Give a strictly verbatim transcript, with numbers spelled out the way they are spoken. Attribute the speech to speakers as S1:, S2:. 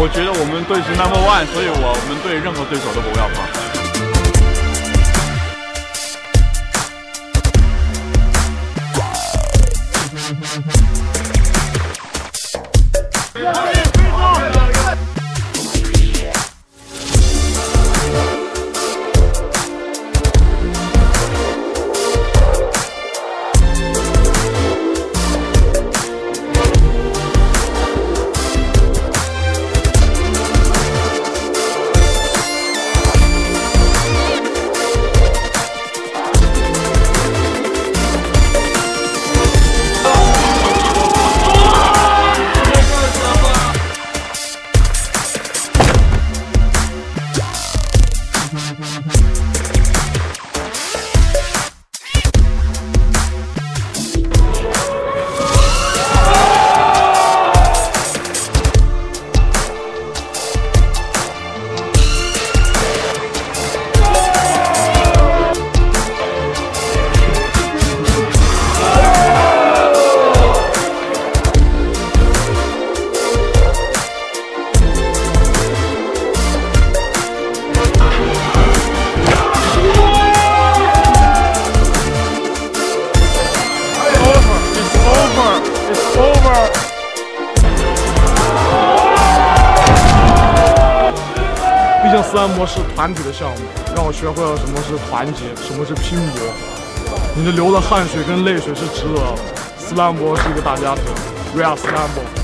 S1: 我觉得我们队是 number one， 所以我们对任何对手都不要怕。
S2: 毕竟斯兰博是团体的项目，让我学会了什么是团结，什么是拼搏。你的流的汗水跟泪水是值得的。斯兰博是一个大家庭 ，We are SlamBall。